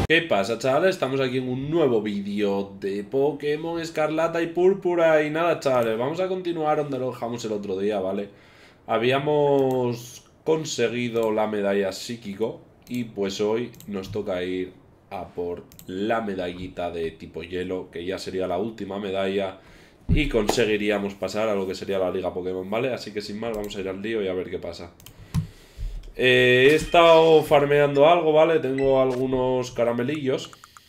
¿Qué pasa, chavales? Estamos aquí en un nuevo vídeo de Pokémon Escarlata y Púrpura. Y nada, chavales, vamos a continuar donde lo dejamos el otro día, ¿vale? Habíamos conseguido la medalla psíquico y pues hoy nos toca ir a por la medallita de tipo hielo, que ya sería la última medalla y conseguiríamos pasar a lo que sería la Liga Pokémon, ¿vale? Así que sin más, vamos a ir al lío y a ver qué pasa. He estado farmeando algo, ¿vale? Tengo algunos caramelillos.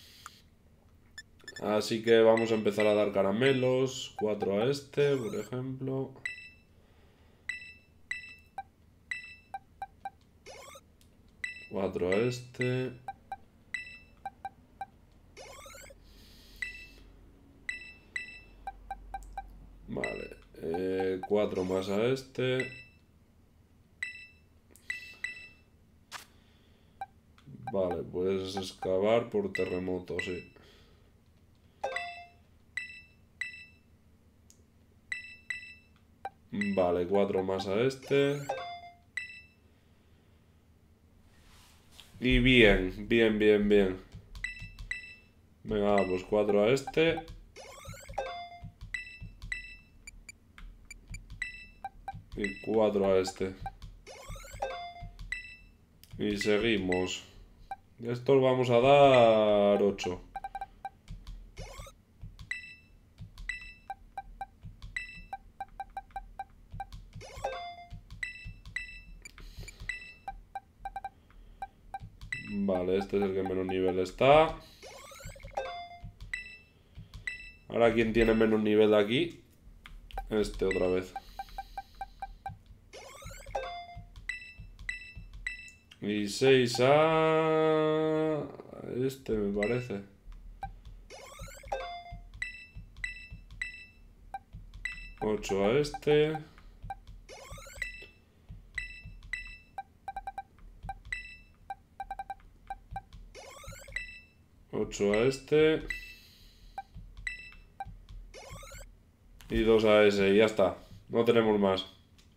Así que vamos a empezar a dar caramelos. 4 a este, por ejemplo. Cuatro a este. Vale. 4 más a este. Vale, puedes excavar por terremoto, sí. Vale, 4 más a este. Y bien, bien, bien, bien. Venga, pues 4 a este. Y 4 a este. Y seguimos. Estos vamos a dar 8. Vale, este es el que menos nivel está. Ahora, ¿quién tiene menos nivel de aquí? Este otra vez. Y 6 a... Este me parece. 8 a este. 8 a este. Y 2 a ese. Y ya está. No tenemos más.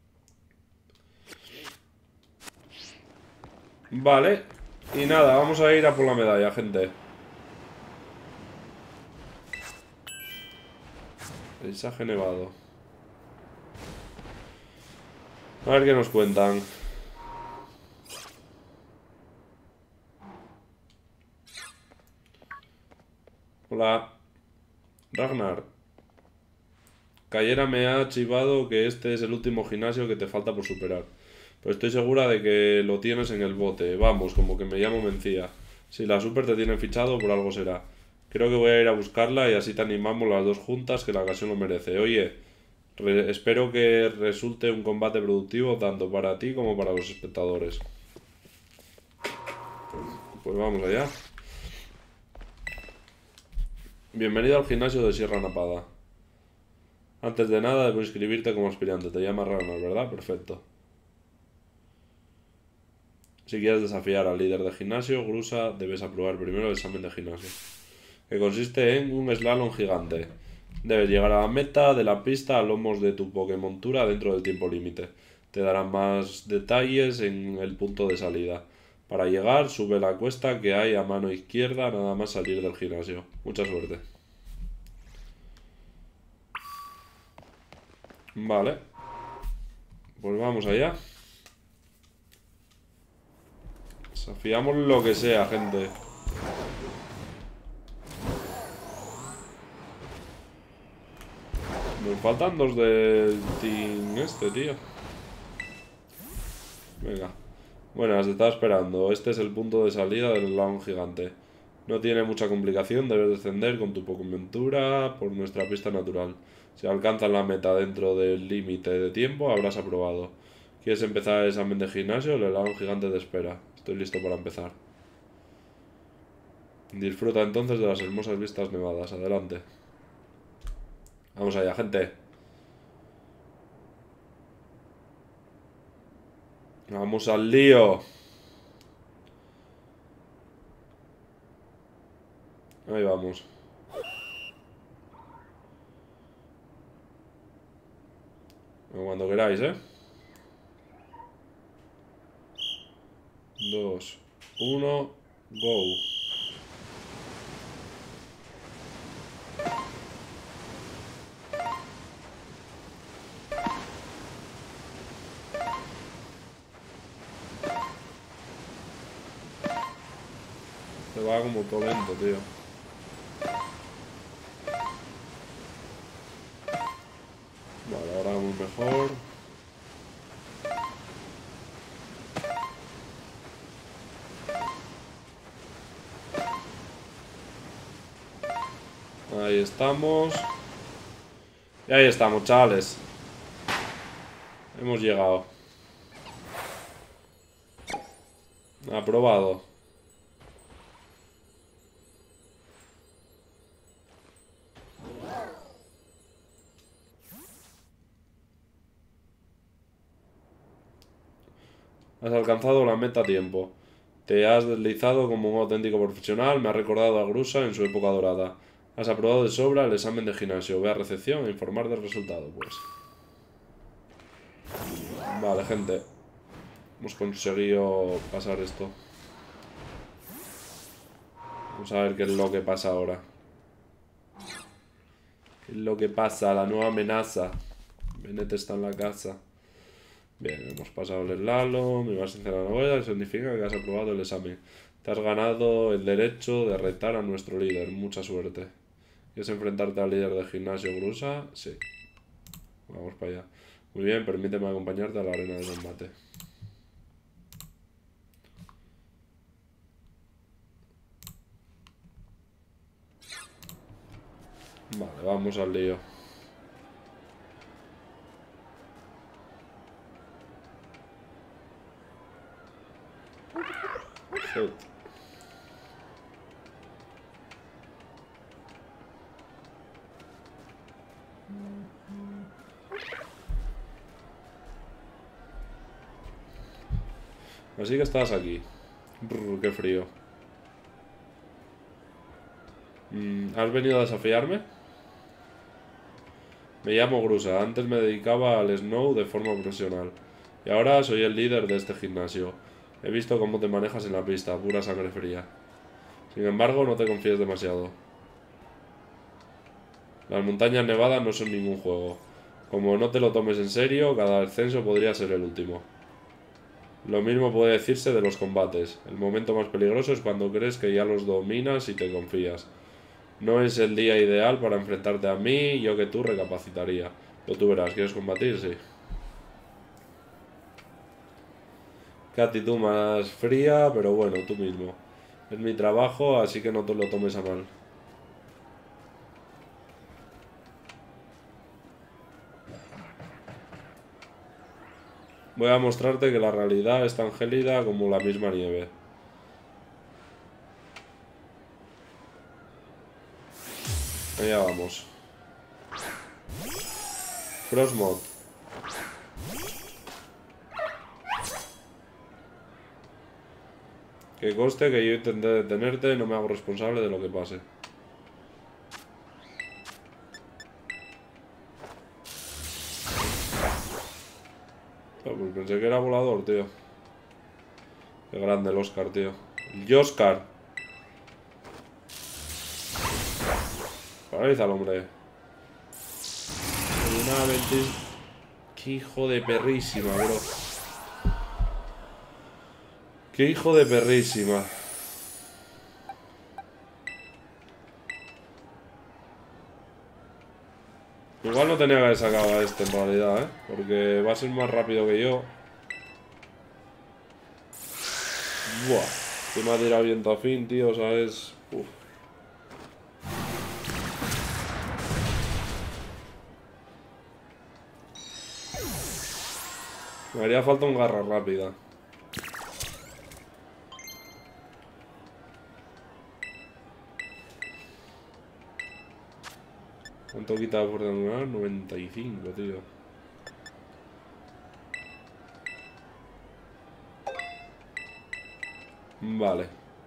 Vale. Y nada, vamos a ir a por la medalla, gente. Paisaje nevado. A ver qué nos cuentan. Hola. Ragnar. Cayera me ha archivado que este es el último gimnasio que te falta por superar. Pero estoy segura de que lo tienes en el bote. Vamos, como que me llamo Mencía. Si la super te tiene fichado, por algo será. Creo que voy a ir a buscarla y así te animamos las dos juntas, que la ocasión lo merece. Oye, espero que resulte un combate productivo tanto para ti como para los espectadores. Pues vamos allá. Bienvenido al gimnasio de Sierra Napada. Antes de nada, debo inscribirte como aspirante. Te llamas Ragnar, ¿verdad? Perfecto. Si quieres desafiar al líder de gimnasio, Grusa, debes aprobar primero el examen de gimnasio, que consiste en un slalom gigante. Debes llegar a la meta de la pista a lomos de tu Pokémontura dentro del tiempo límite. Te darán más detalles en el punto de salida. Para llegar, sube la cuesta que hay a mano izquierda nada más salir del gimnasio. Mucha suerte. Vale. Pues vamos allá. Desafiamos lo que sea, gente. Me faltan dos del team este, tío. Venga. Buenas, te estaba esperando. Este es el punto de salida del lago gigante. No tiene mucha complicación, debes descender con tu Pokémontura por nuestra pista natural. Si alcanzas la meta dentro del límite de tiempo, habrás aprobado. ¿Quieres empezar el examen de gimnasio? El lago gigante te espera. Estoy listo para empezar. Disfruta entonces de las hermosas vistas nevadas. Adelante. Vamos allá, gente. Vamos al lío. Ahí vamos. Cuando queráis, ¿eh? 2, 1, go. Se va como todo lento, tío. Vale, ahora vamos mejor. Ahí estamos. Y ahí estamos, chavales. Hemos llegado. Aprobado. Has alcanzado la meta a tiempo. Te has deslizado como un auténtico profesional. Me ha recordado a Grusa en su época dorada. Has aprobado de sobra el examen de gimnasio. Ve a recepción e informar del resultado, pues. Vale, gente. Hemos conseguido pasar esto. Vamos a ver qué es lo que pasa ahora. ¿Qué es lo que pasa? La nueva amenaza. Bennett está en la casa. Bien, hemos pasado el slalom. Me vas a hacer la novela. Eso significa que has aprobado el examen. Te has ganado el derecho de retar a nuestro líder. Mucha suerte. ¿Quieres enfrentarte al líder del gimnasio Grusa? Sí. Vamos para allá. Muy bien, permíteme acompañarte a la arena de combate. Vale, vamos al lío. Shit. Así que estás aquí. Brr, qué frío. ¿Has venido a desafiarme? Me llamo Grusa. Antes me dedicaba al Snow de forma profesional. Y ahora soy el líder de este gimnasio. He visto cómo te manejas en la pista, pura sangre fría. Sin embargo, no te confíes demasiado. Las montañas nevadas no son ningún juego. Como no te lo tomes en serio, cada ascenso podría ser el último. Lo mismo puede decirse de los combates. El momento más peligroso es cuando crees que ya los dominas y te confías. No es el día ideal para enfrentarte a mí, yo que tú recapacitaría. Pero tú verás, ¿quieres combatir? Sí. Qué actitud más fría, pero bueno, tú mismo. Es mi trabajo, así que no te lo tomes a mal. Voy a mostrarte que la realidad es tan gélida como la misma nieve. Allá vamos. Frostmoth. Que conste que yo intenté detenerte, no me hago responsable de lo que pase. Oh, pues pensé que era volador, tío. Qué grande el Oscar, tío. El Oscar. Paraliza al hombre. Una 20... Qué hijo de perrísima, bro. Qué hijo de perrísima. Igual no tenía que haber sacado a este en realidad, ¿eh? Porque va a ser más rápido que yo. Buah. Que me ha tirado viento a fin, tío, ¿sabes? Uf. Me haría falta un garra rápida. ¿Cuánto quita por anular? 95, tío. Vale.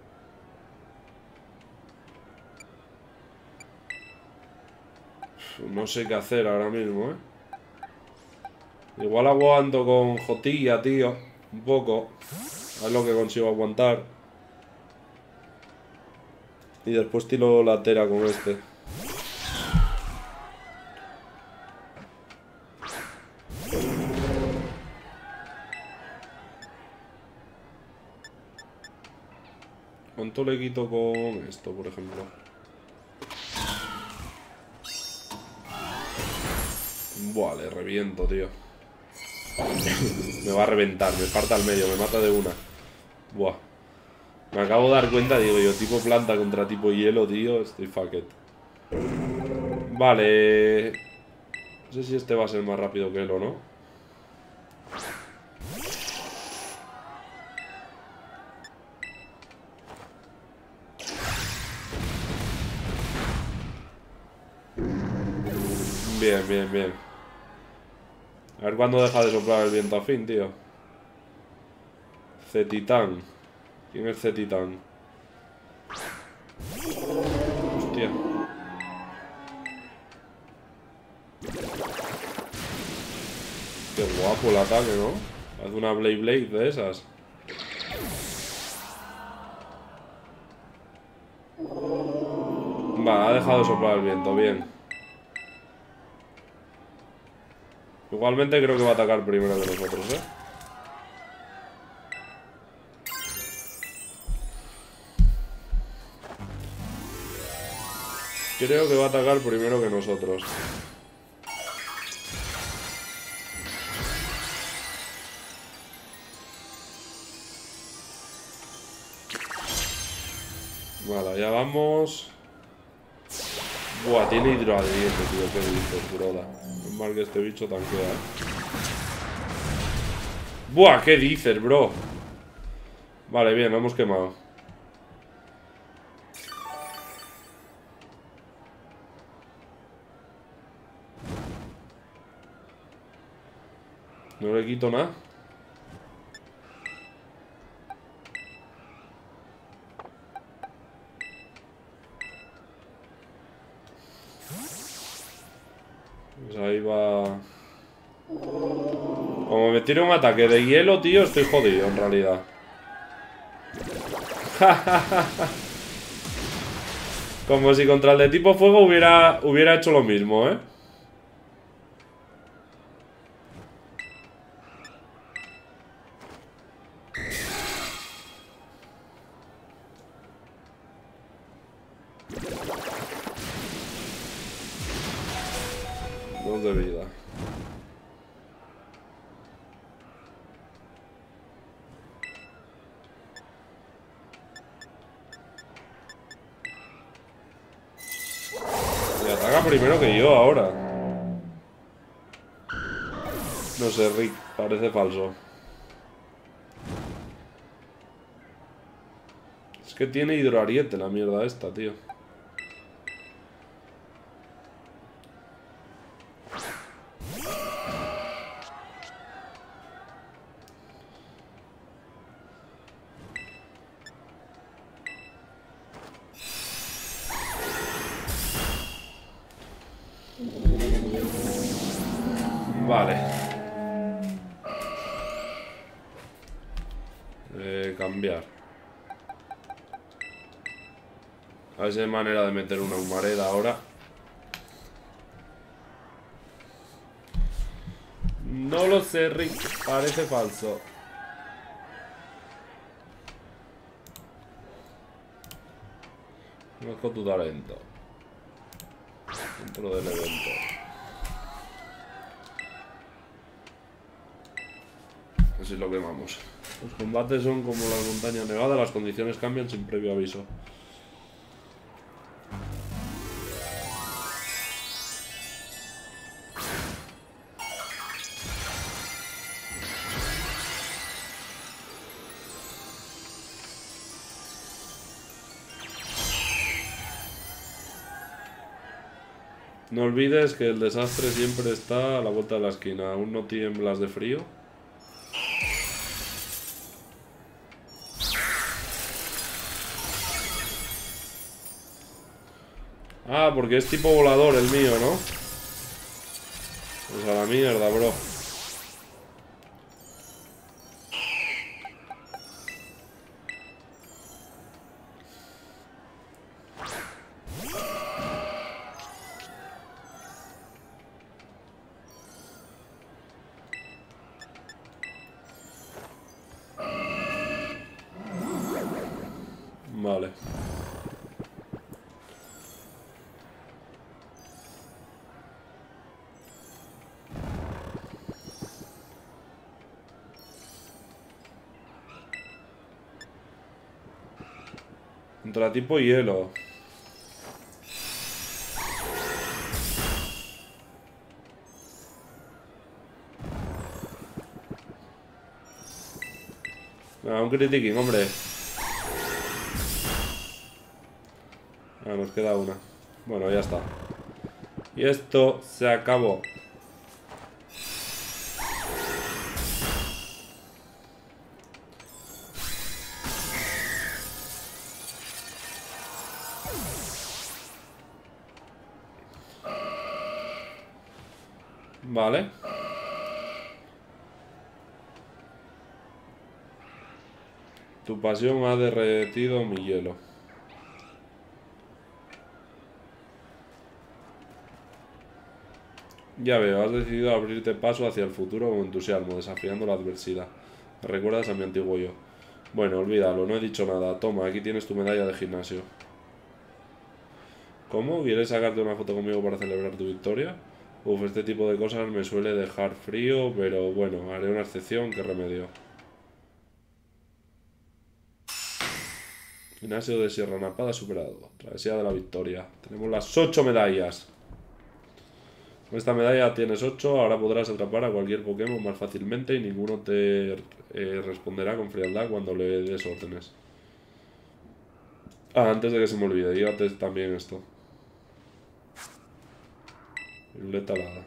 No sé qué hacer ahora mismo, ¿eh? Igual aguanto con Jotilla, tío. Un poco. A ver lo que consigo aguantar. Y después tiro la tera con este. ¿Cuánto le quito con esto, por ejemplo? Buah, le reviento, tío. Me va a reventar, me parta al medio, me mata de una. Buah. Me acabo de dar cuenta, digo yo, tipo planta contra tipo hielo, tío. Estoy fuck it. Vale. No sé si este va a ser más rápido que él o no. Bien, bien, bien. A ver cuándo deja de soplar el viento a fin, tío. C-Titán. ¿Quién es C-Titán? Hostia. Qué guapo el ataque, ¿no? Hace una Blade Blade de esas. Va, ha dejado de soplar el viento, bien. Igualmente creo que va a atacar primero que nosotros, ¿eh? Creo que va a atacar primero que nosotros. Vale, allá vamos. Buah, tiene hidroadriente, tío. ¿Qué dices, broda? Es mal que este bicho tanquea, ¿eh? Buah, ¿qué dices, bro? Vale, bien, lo hemos quemado. No le quito nada. Pues ahí va. Como me tire un ataque de hielo, tío, estoy jodido en realidad. Como si contra el de tipo fuego hubiera hecho lo mismo, ¿eh? Dos de vida. Y ataca primero que yo ahora. No sé, Rick, parece falso. Es que tiene hidroariete la mierda esta, tío. Vale. Cambiar. A ver si hay manera de meter una humareda ahora. No lo sé, Rick. Parece falso. Conozco tu talento. Dentro del evento. Así lo quemamos. Los combates son como las montañas nevadas, las condiciones cambian sin previo aviso. No olvides que el desastre siempre está a la vuelta de la esquina. ¿Aún no tiemblas de frío? Ah, porque es tipo volador el mío, ¿no? Pues a la mierda, bro. Vale. Contra tipo hielo. Un critiquín, hombre. Nos queda una. Bueno, ya está. Y esto se acabó. Vale. Tu pasión ha derretido mi hielo. Ya veo, has decidido abrirte paso hacia el futuro con entusiasmo, desafiando la adversidad. Me recuerdas a mi antiguo yo. Bueno, olvídalo, no he dicho nada. Toma, aquí tienes tu medalla de gimnasio. ¿Cómo? ¿Quieres sacarte una foto conmigo para celebrar tu victoria? Uf, este tipo de cosas me suele dejar frío, pero bueno, haré una excepción, ¿qué remedio? Gimnasio de Sierra Napada superado. Travesía de la victoria. Tenemos las 8 medallas. Con esta medalla tienes 8, ahora podrás atrapar a cualquier Pokémon más fácilmente y ninguno te responderá con frialdad cuando le des órdenes. Ah, antes de que se me olvide, llévate también esto. Violeta alada.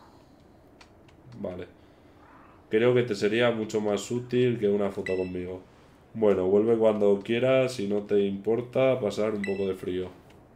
Vale. Creo que te sería mucho más útil que una foto conmigo. Bueno, vuelve cuando quieras si no te importa pasar un poco de frío.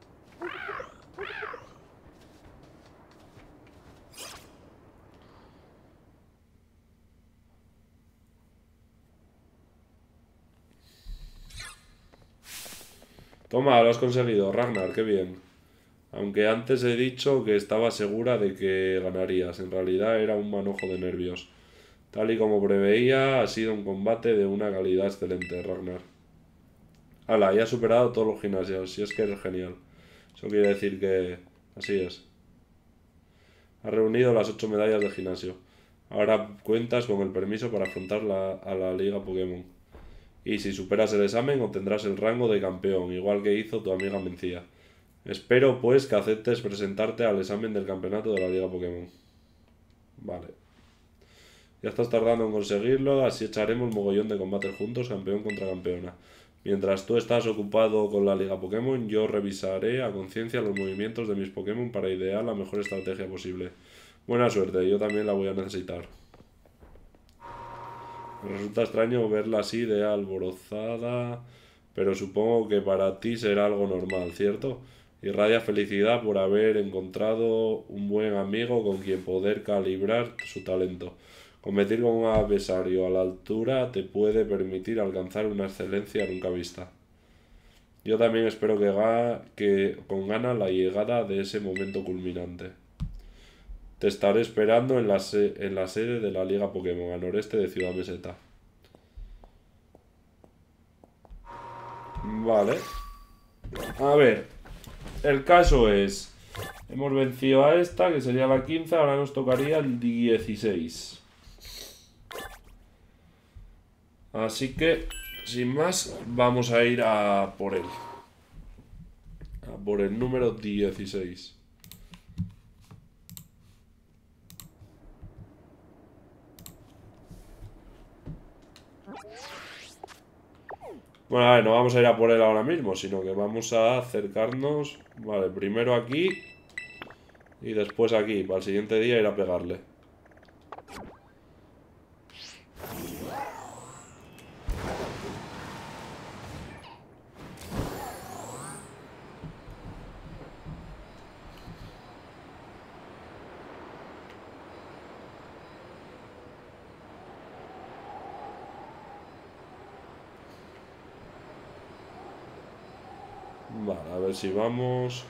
Toma, lo has conseguido, Ragnar, qué bien. Aunque antes he dicho que estaba segura de que ganarías, en realidad era un manojo de nervios. Tal y como preveía, ha sido un combate de una calidad excelente, Ragnar. Hala, ya has superado todos los gimnasios, si es que eres genial. Eso quiere decir que... Así es. Has reunido las 8 medallas de gimnasio. Ahora cuentas con el permiso para afrontar a la Liga Pokémon. Y si superas el examen, obtendrás el rango de campeón, igual que hizo tu amiga Mencía. Espero, pues, que aceptes presentarte al examen del campeonato de la Liga Pokémon. Vale. Ya estás tardando en conseguirlo, así echaremos mogollón de combates juntos, campeón contra campeona. Mientras tú estás ocupado con la Liga Pokémon, yo revisaré a conciencia los movimientos de mis Pokémon para idear la mejor estrategia posible. Buena suerte, yo también la voy a necesitar. Me resulta extraño verla así de alborozada, pero supongo que para ti será algo normal, ¿cierto? Irradia felicidad por haber encontrado un buen amigo con quien poder calibrar su talento. Competir con un adversario a la altura te puede permitir alcanzar una excelencia nunca vista. Yo también espero que con ganas la llegada de ese momento culminante. Te estaré esperando en la sede de la Liga Pokémon, al noreste de Ciudad Meseta. Vale. A ver. El caso es... Hemos vencido a esta, que sería la 15, ahora nos tocaría el 16. Así que, sin más, vamos a ir a por él. A por el número 16. Bueno, a ver, no vamos a ir a por él ahora mismo, sino que vamos a acercarnos... Vale, primero aquí y después aquí, para el siguiente día ir a pegarle. Vale, a ver si vamos...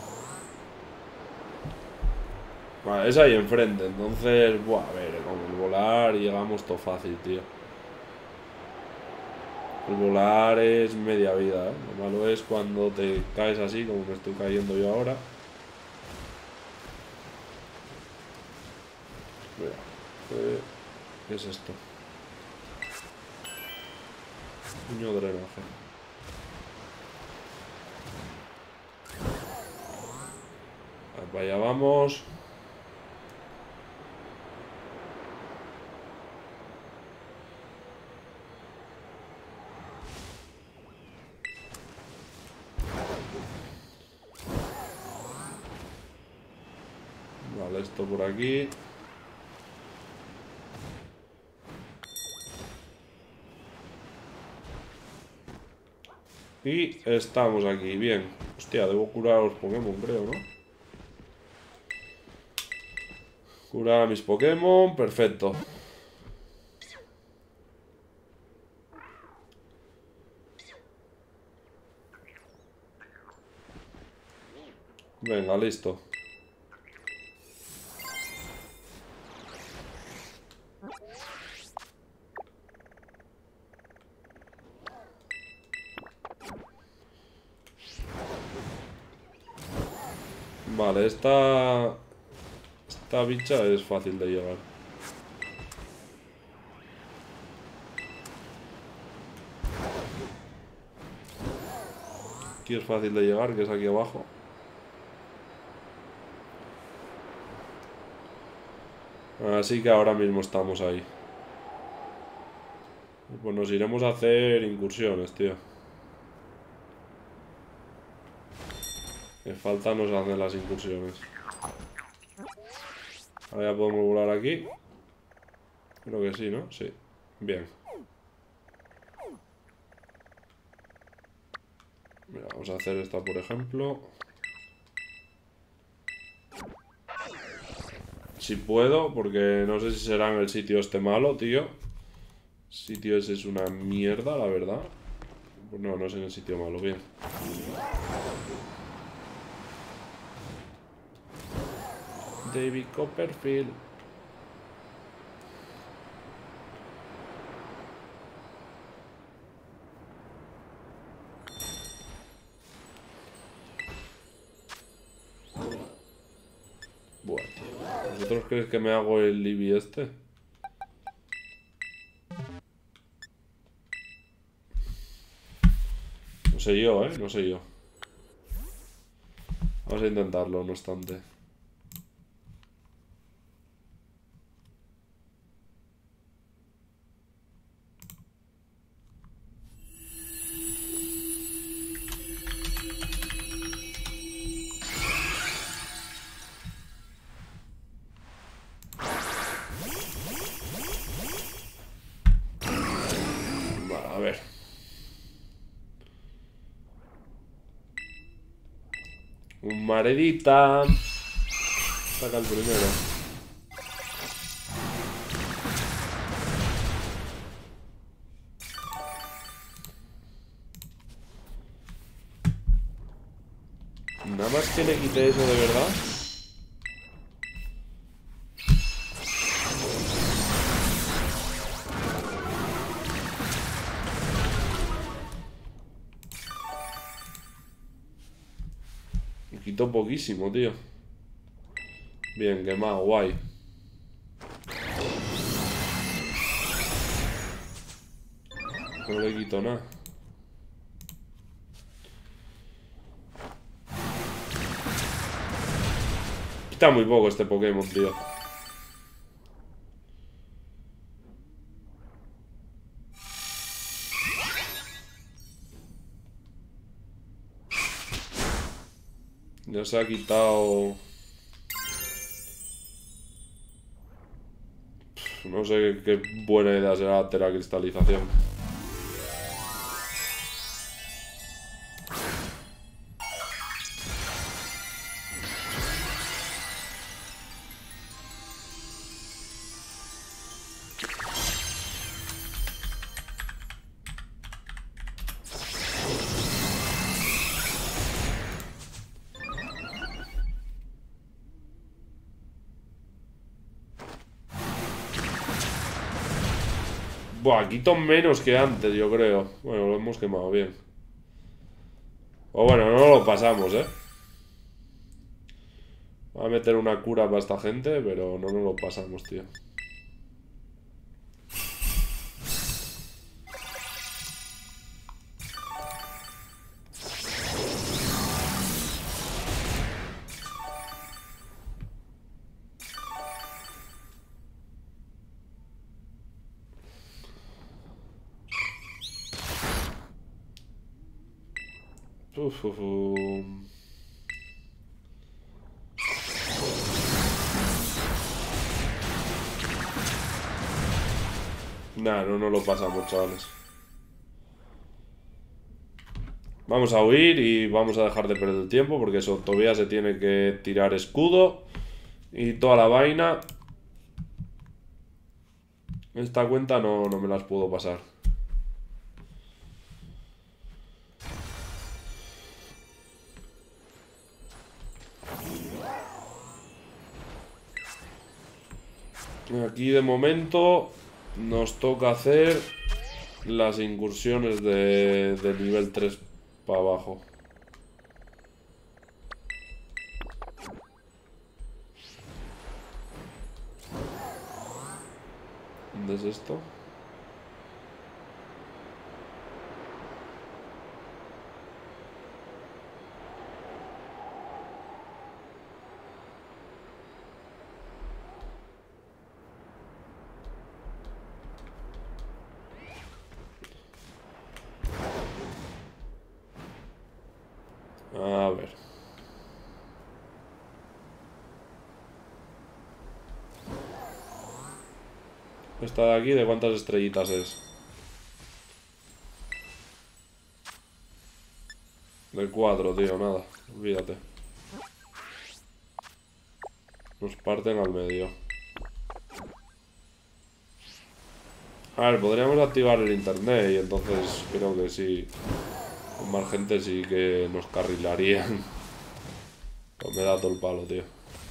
Vale, es ahí enfrente, entonces... Buah, a ver, con el volar y llegamos todo fácil, tío. El volar es media vida, ¿eh? Lo malo es cuando te caes así, como me estoy cayendo yo ahora. Mira, ¿qué es esto? Puño drenaje. Vaya, vamos. Vale, esto por aquí. Y estamos aquí, bien. Hostia, debo curar a los Pokémon, creo, ¿no? Curar a mis Pokémon, perfecto. Venga, listo. Vale, esta bicha es fácil de llevar. Aquí es fácil de llegar, que es aquí abajo. Así que ahora mismo estamos ahí. Pues nos iremos a hacer incursiones, tío. Que falta nos hacen las incursiones. Ahora ya podemos volar aquí. Creo que sí, ¿no? Sí. Bien. Mira, vamos a hacer esta, por ejemplo. Si puedo, porque no sé si será en el sitio este malo, tío. El sitio ese es una mierda, la verdad. Pues no, no es en el sitio malo, bien. David Copperfield. Bueno, ¿vosotros creéis que me hago el Libby este? No sé yo, ¿eh? No sé yo. Vamos a intentarlo, no obstante. Vale, a ver. Un maredita. Saca el primero. Nada más que le quité eso de verdad. Me quitó poquísimo, tío. Bien, quemado, guay. No le quito nada. Quita muy poco este Pokémon, tío. Ya se ha quitado... No sé qué buena idea será la teracristalización. Buah, quito menos que antes, yo creo. Bueno, lo hemos quemado bien. O bueno, no lo pasamos, ¿eh? Voy a meter una cura para esta gente, pero no nos lo pasamos, tío. Uf, uf, uf. Nah, no nos lo pasamos, chavales. Vamos a huir y vamos a dejar de perder el tiempo porque eso, todavía se tiene que tirar escudo y toda la vaina. Esta cuenta no me las puedo pasar. Aquí de momento nos toca hacer las incursiones de nivel 3 para abajo. ¿Dónde es esto? A ver. Esta de aquí, ¿de cuántas estrellitas es? De 4, tío, nada. Olvídate. Nos parten al medio. A ver, podríamos activar el internet y entonces creo que sí. Con más gente sí que nos carrilarían. Pues me da todo el palo, tío.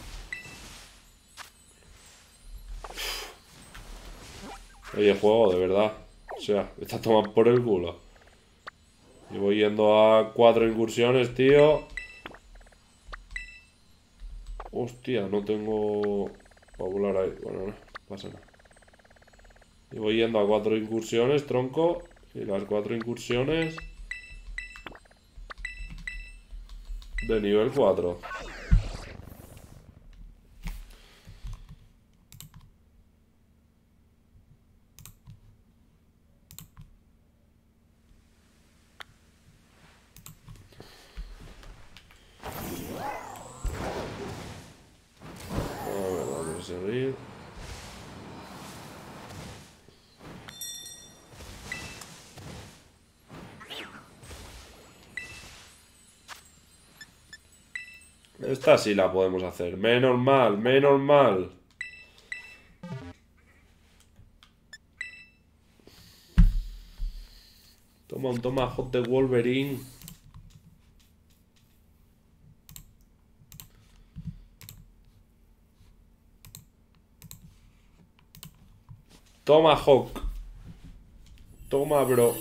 Oye, juego, de verdad. O sea, me está tomando por el culo. Y voy yendo a 4 incursiones, tío. Hostia, no tengo... Para volar ahí. Bueno, no, pasa nada. Y voy yendo a 4 incursiones, tronco. Y las 4 incursiones... de nivel 4. A ver, vamos a seguir. Esta sí la podemos hacer. Menos mal, menos mal. Toma un Tomahawk de Wolverine. Tomahawk. Toma, bro.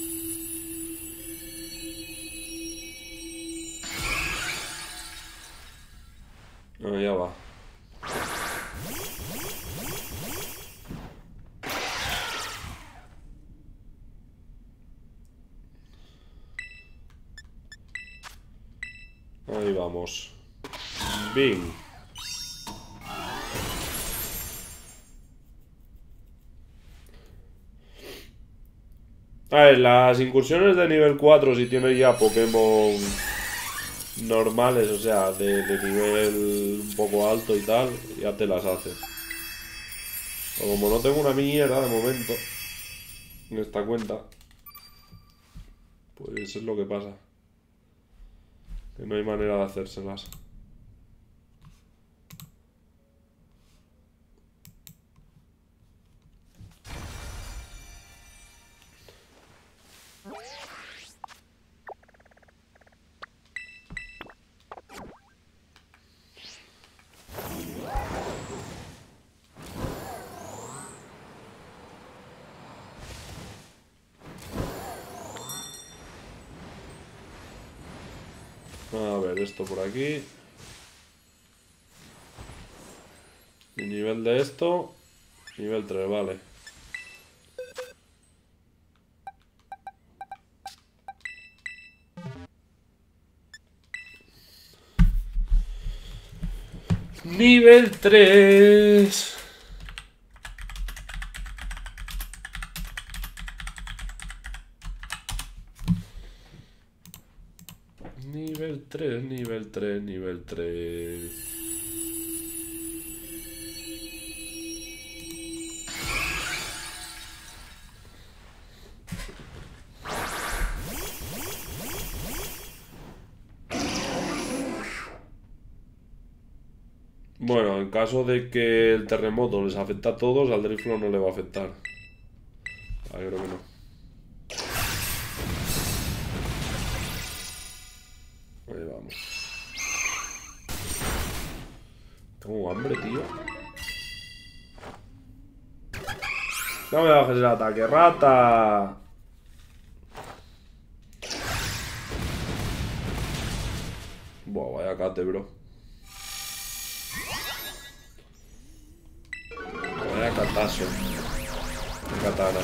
No, ya va. Ahí vamos. Bing. A ver, las incursiones de nivel 4, si tienes ya Pokémon normales, o sea, de nivel un poco alto y tal, ya te las haces. Pero como no tengo una mierda de momento en esta cuenta, pues es lo que pasa. Que no hay manera de hacérselas. A ver, esto por aquí. Y nivel de esto. Nivel 3, vale. Nivel 3. Nivel 3, nivel 3, nivel 3. Bueno, en caso de que el terremoto les afecte a todos, al Driflow no le va a afectar. Ah, creo que no. Ahí vamos. Tengo hambre, tío. No me bajes el ataque, rata. Buah, vaya cate, bro. Vaya catazo. Katana.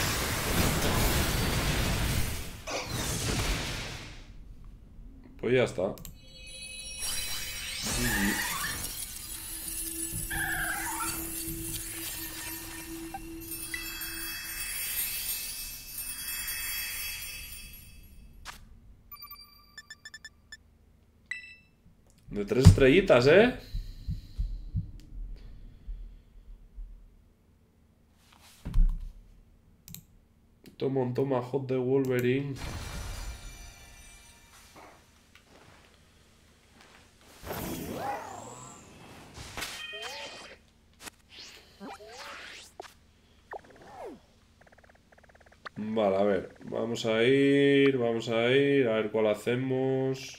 Pues ya está. GG. De 3 estrellitas, ¿eh? Toma un tomahawk de Wolverine. Vale, a ver. Vamos a ir, a ver cuál hacemos.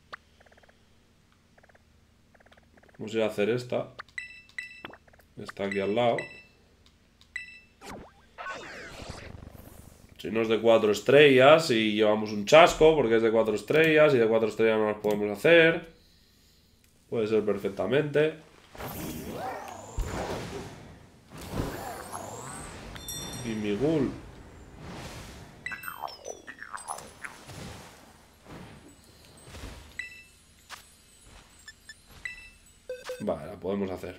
Vamos a ir a hacer esta. Está aquí al lado. Si no es de 4 estrellas y llevamos un chasco porque es de 4 estrellas y de 4 estrellas no las podemos hacer. Puede ser perfectamente. Y mi ghoul. Vale, la podemos hacer.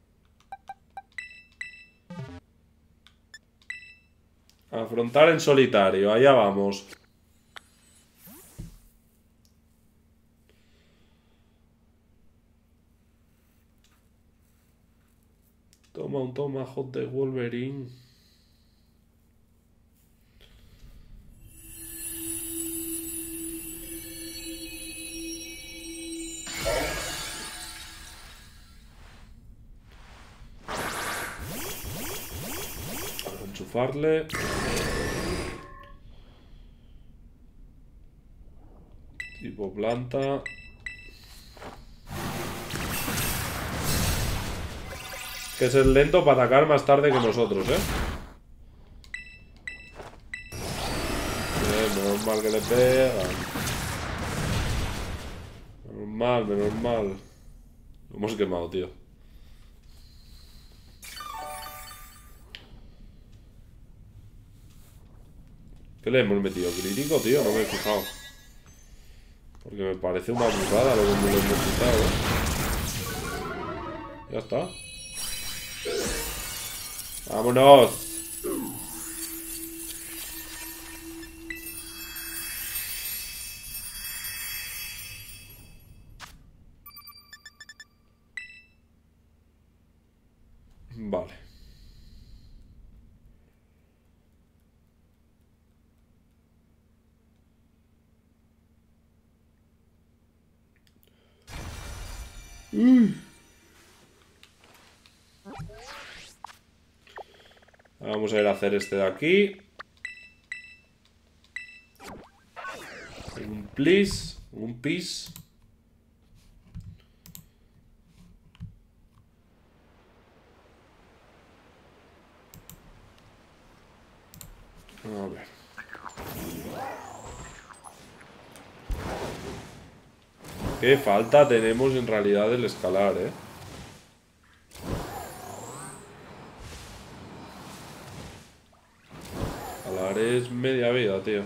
Afrontar en solitario, allá vamos. Toma un tomahawk de Wolverine. Enchufarle. Tipo planta. Que es el lento para atacar más tarde que nosotros, ¿eh? Menos mal que le pegan. Menos mal, menos mal. Lo hemos quemado, tío. ¿Qué le hemos metido? ¿Crítico, tío? No me he fijado. Porque me parece una burrada lo que me lo hemos quitado, ¿eh? Ya está. ¡Vámonos! Vale. Vamos a ir a hacer este de aquí. Un please. Un peace. A ver. Qué falta tenemos en realidad del escalar, ¿eh? Escalar es media vida, tío.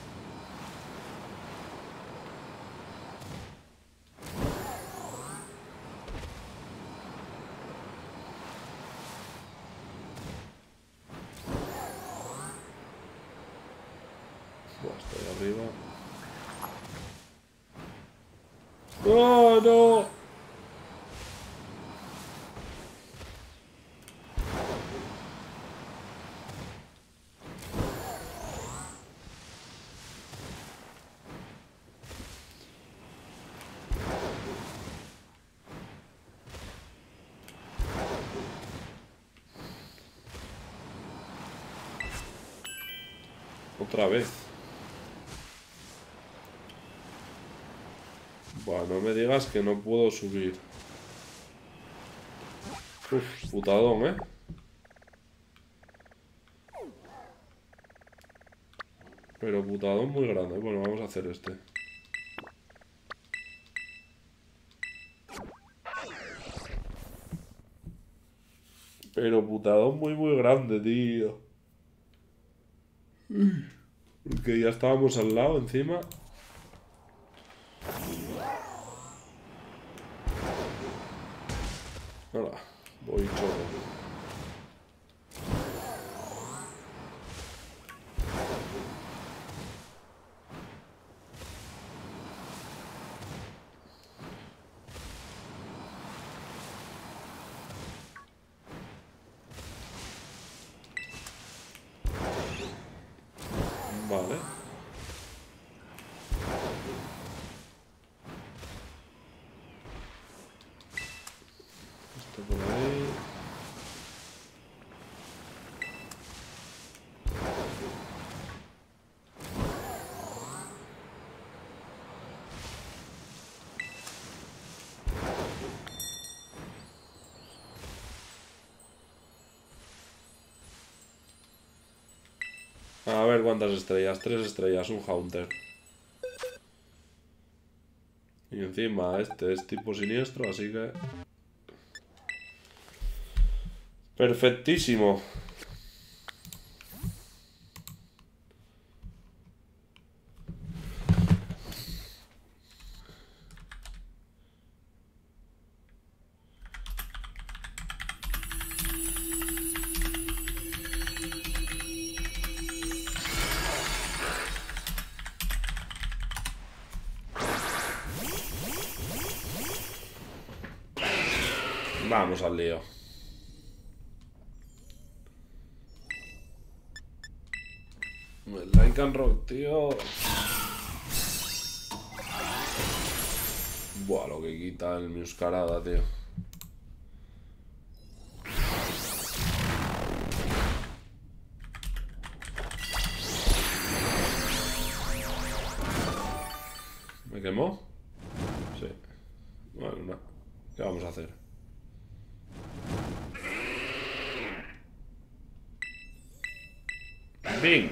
Buah, estoy arriba. ¡Oh, no! Otra vez. Buah, no me digas que no puedo subir. Uf, putadón, ¿eh? Pero putadón muy grande. Bueno, vamos a hacer este. Pero putadón muy muy grande, tío. Porque ya estábamos al lado encima. Hola, voy chorro. Vale. Esto por ahí. A ver cuántas estrellas. 3 estrellas, un Haunter. Y encima este es tipo siniestro, así que... Perfectísimo. Vamos al lío. El Lycan Rock, tío. Buah, lo que quita el Muscarada, tío. ¿Me quemó? Sí. Bueno, no. ¿Qué vamos a hacer? ¡Bing!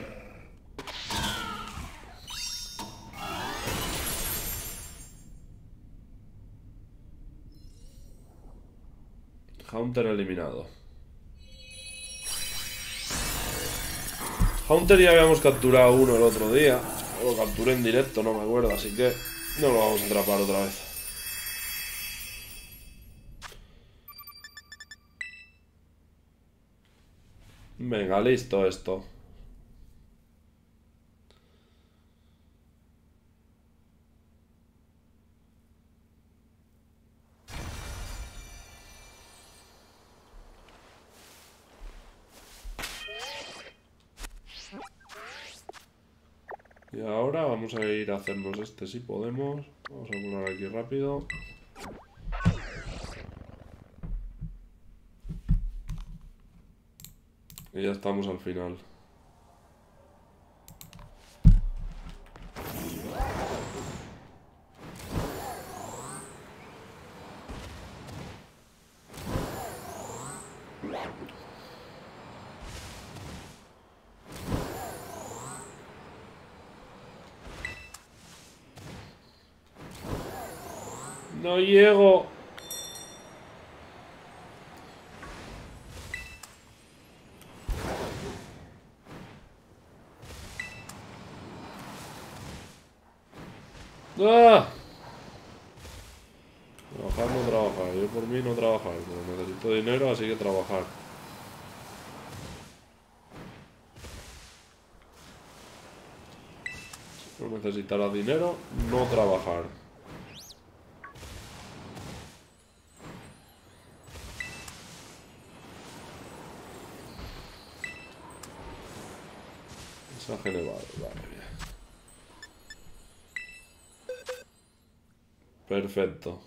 Haunter eliminado. Haunter ya habíamos capturado uno el otro día. O lo capturé en directo, no me acuerdo, así que no lo vamos a atrapar otra vez. Venga, listo esto. Y ahora vamos a ir a hacernos este si podemos. Vamos a volar aquí rápido. Y ya estamos al final. No llego. ¡Ah! Trabajar, no trabajar. Yo por mí no trabajar. Pero necesito dinero, así que trabajar. Si no necesitara dinero, no trabajar. Mensaje elevado, vale, bien. Perfecto.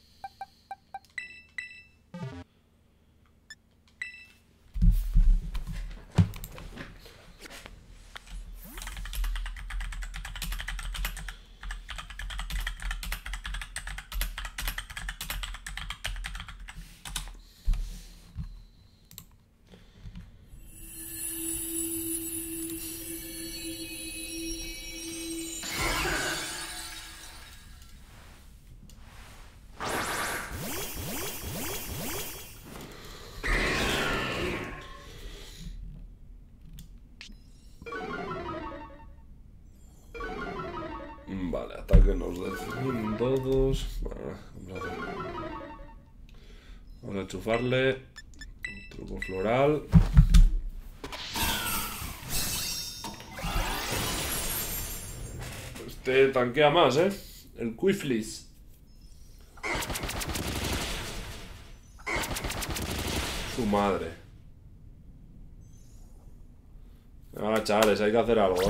Vale, ataque nos deciden todos. Vamos a enchufarle. Truco floral. Este tanquea más, el Quiflis. Su madre. Ah, chavales, hay que hacer algo,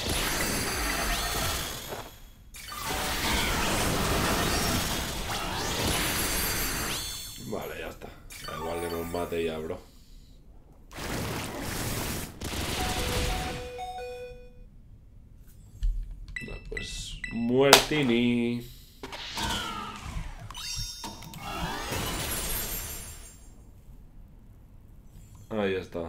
Vale, ya está. Da igual que nos mate ya, bro. No, pues... Muertini. Ahí está.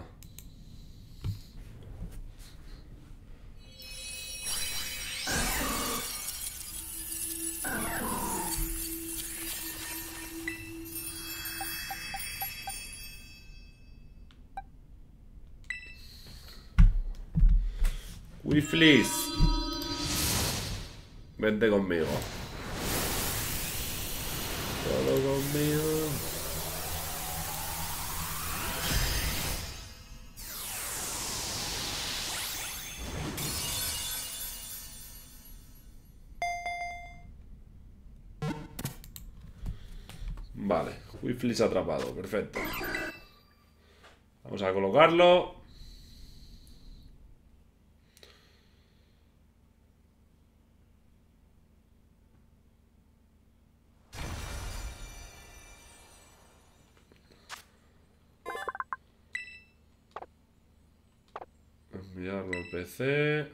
Quiflis. Vente conmigo. Solo conmigo. Vale, Quiflis atrapado, perfecto. Vamos a colocarlo. Enviarlo al PC.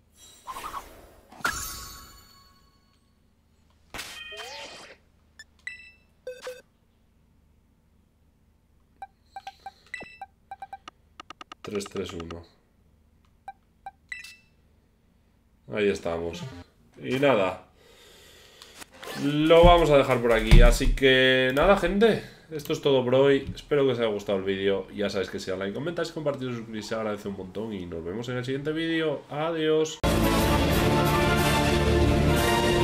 Ahí estamos. Y nada. Lo vamos a dejar por aquí. Así que nada, gente. Esto es todo por hoy. Espero que os haya gustado el vídeo. Ya sabéis que si os like, comentáis, compartís, suscribís, se agradece un montón. Y nos vemos en el siguiente vídeo. Adiós.